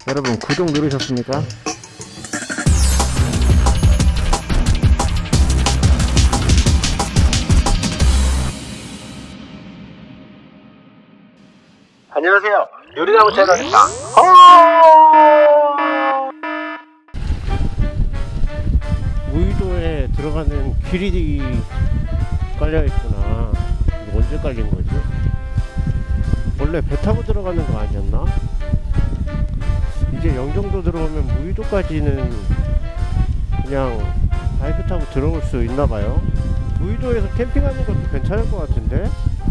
여러분 구독 누르셨습니까? 안녕하세요. 요리나무 채널입니다. 무의도에 들어가는 길이 깔려있구나. 이거 언제 깔린 거지? 원래 배 타고 들어가는 거 아니었나? 이제 영종도 들어오면 무의도까지는 그냥 바이크 타고 들어올 수 있나봐요. 무의도에서 캠핑하는 것도 괜찮을 것 같은데?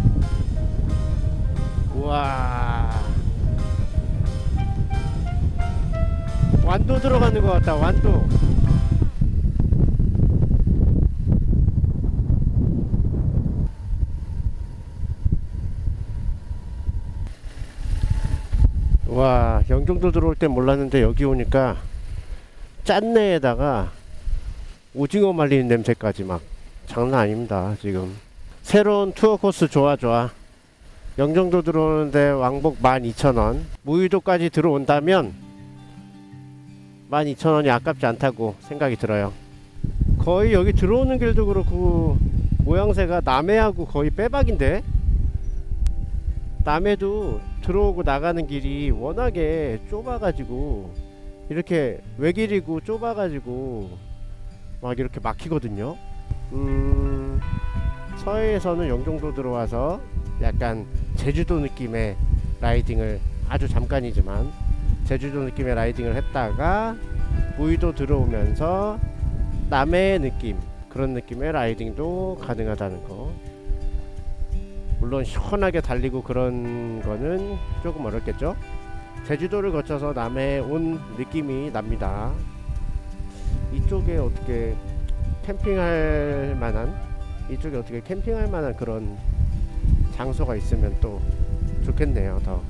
우와, 완도 들어가는 것 같다. 완도. 와, 영종도 들어올 땐 몰랐는데 여기 오니까 짠내에다가 오징어 말리는 냄새까지 막 장난 아닙니다. 지금 새로운 투어 코스 좋아. 영종도 들어오는데 왕복 12,000원, 무의도까지 들어온다면 12,000원이 아깝지 않다고 생각이 들어요. 거의 여기 들어오는 길도 그렇고 모양새가 남해하고 거의 빼박인데, 남해도 들어오고 나가는 길이 워낙에 좁아가지고 이렇게 외길이고 좁아가지고 막 이렇게 막히거든요. 서해에서는 영종도 들어와서 약간 제주도 느낌의 라이딩을, 아주 잠깐이지만 제주도 느낌의 라이딩을 했다가 무의도 들어오면서 남해 느낌, 그런 느낌의 라이딩도 가능하다는 거. 물론 시원하게 달리고 그런 거는 조금 어렵겠죠. 제주도를 거쳐서 남해에 온 느낌이 납니다. 이쪽에 어떻게 캠핑할 만한 그런 장소가 있으면 또 좋겠네요. 더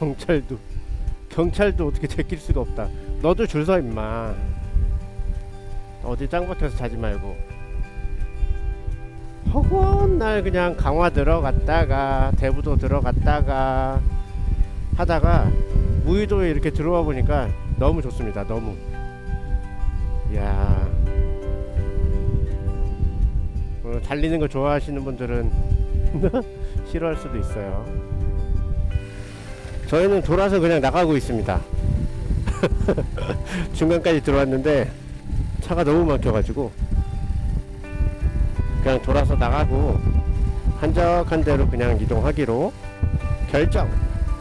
경찰도 어떻게 제낄 수가 없다. 너도 줄 서 임마. 어디 짱박혀서 자지 말고. 허구한 날 그냥 강화 들어갔다가 대부도 들어갔다가 하다가 무의도에 이렇게 들어와 보니까 너무 좋습니다. 너무. 이야, 달리는 거 좋아하시는 분들은 싫어할 수도 있어요. 저희는 돌아서 그냥 나가고 있습니다. 중간까지 들어왔는데 차가 너무 막혀가지고 그냥 돌아서 나가고 한적한 데로 그냥 이동하기로 결정.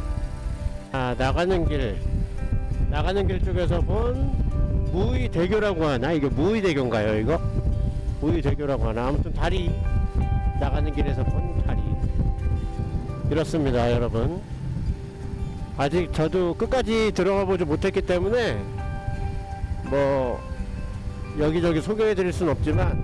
나가는 길 쪽에서 본 무의대교라고 하나? 이게 무의대교인가요? 이거? 무의대교라고 하나? 아무튼 다리, 나가는 길에서 본 다리. 이렇습니다, 여러분. 아직 저도 끝까지 들어가 보지 못했기 때문에 뭐 여기저기 소개해 드릴 순 없지만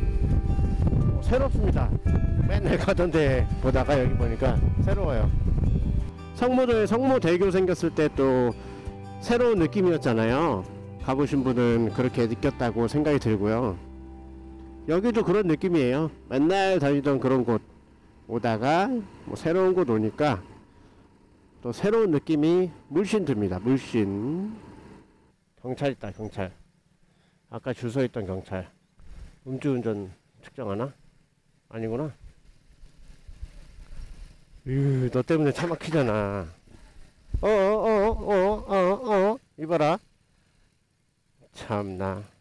새롭습니다. 맨날 가던 데 보다가 여기 보니까 새로워요. 성모도에 성모대교 생겼을 때 또 새로운 느낌이었잖아요. 가보신 분은 그렇게 느꼈다고 생각이 들고요. 여기도 그런 느낌이에요. 맨날 다니던 그런 곳 오다가 뭐 새로운 곳 오니까 또 새로운 느낌이 물씬 듭니다. 물씬. 경찰 있다, 경찰. 아까 줄 서 있던 경찰. 음주운전 측정하나? 아니구나. 너 때문에 차 막히잖아. 이봐라. 참나.